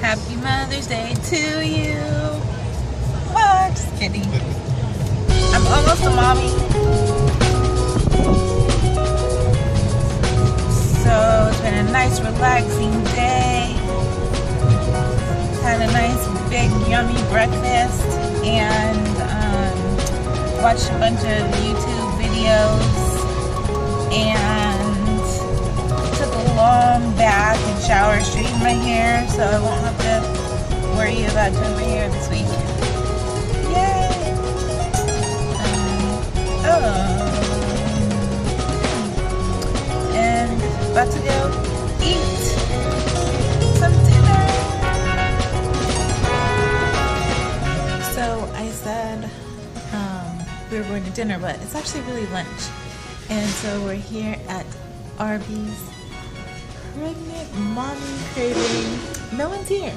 Happy Mother's Day to you. Oh, just kidding. I'm almost a mommy. So it's been a nice relaxing day. Had a nice big yummy breakfast and watched a bunch of YouTube videos and took a long bath and shower, straightened my hair so I won't have to worry about doing my hair this week. Yay! And about to go eat some dinner. So I said we were going to dinner, but it's actually really lunch. And so we're here at Arby's. Pregnant mommy craving. No one's here.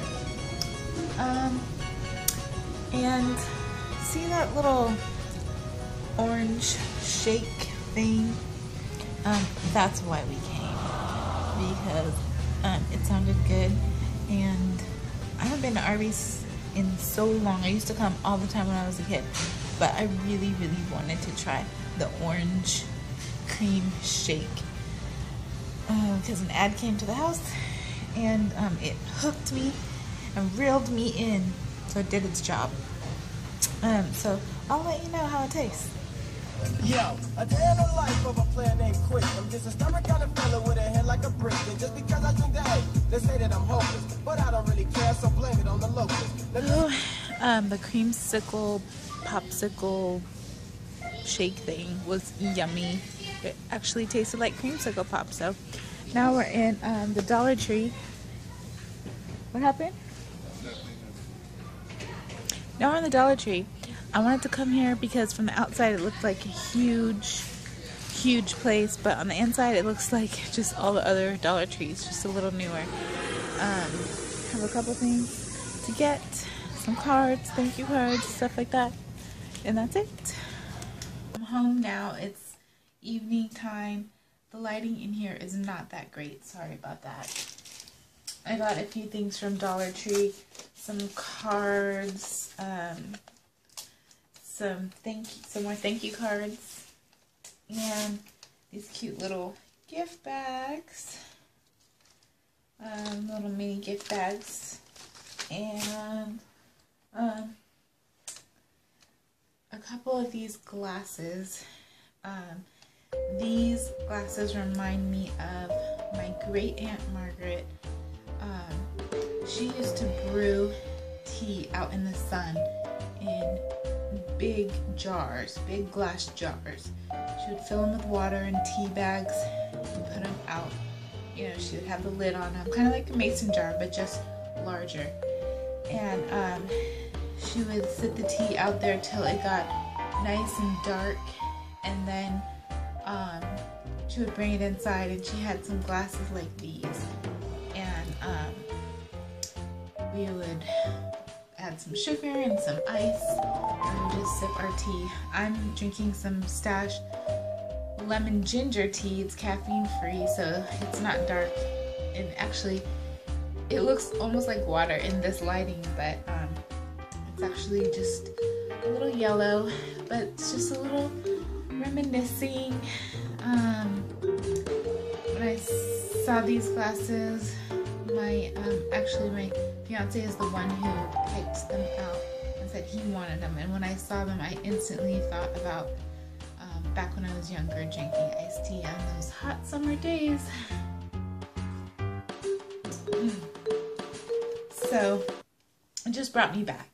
And see that little orange shake thing? That's why we came. Because it sounded good. And I haven't been to Arby's in so long. I used to come all the time when I was a kid. But I really, really wanted to try the orange cream shake. Because an ad came to the house and it hooked me and reeled me in, so it did its job. So I'll let you know how it tastes. Yo, a day in the life of a player named Quick. I'm just a stubborn kind of fella with a head like a brick. And just because I drink the hay, they say that I'm hopeless, but I don't really care, so blame it on the locals. The creamsicle popsicle shake thing was yummy. It actually tasted like creamsicle pop. So now we're in the Dollar Tree. What happened? Now we're in the Dollar Tree. I wanted to come here because from the outside it looked like a huge place, but on the inside it looks like just all the other Dollar Trees, just a little newer. Have a couple things to get, some cards, thank you cards, stuff like that, and that's it. I'm home now. It's evening time. The lighting in here is not that great. Sorry about that. I got a few things from Dollar Tree. Some cards, some more thank you cards, and these cute little gift bags. Little mini gift bags. And a couple of these glasses. These glasses remind me of my great aunt Margaret. She used to brew tea out in the sun in big jars, big glass jars. She would fill them with water and tea bags and put them out. You know, she would have the lid on them, kind of like a mason jar, but just larger. And she would sit the tea out there till it got nice and dark, and then she would bring it inside, and she had some glasses like these, and we would add some sugar and some ice and just sip our tea. I'm drinking some Stash lemon ginger tea. It's caffeine free, so it's not dark, and actually it looks almost like water in this lighting, but it's actually just a little yellow, but it's just a little reminiscing. When I saw these glasses, my fiance is the one who picked them out and said he wanted them, and when I saw them I instantly thought about back when I was younger, drinking iced tea on those hot summer days. So it just brought me back.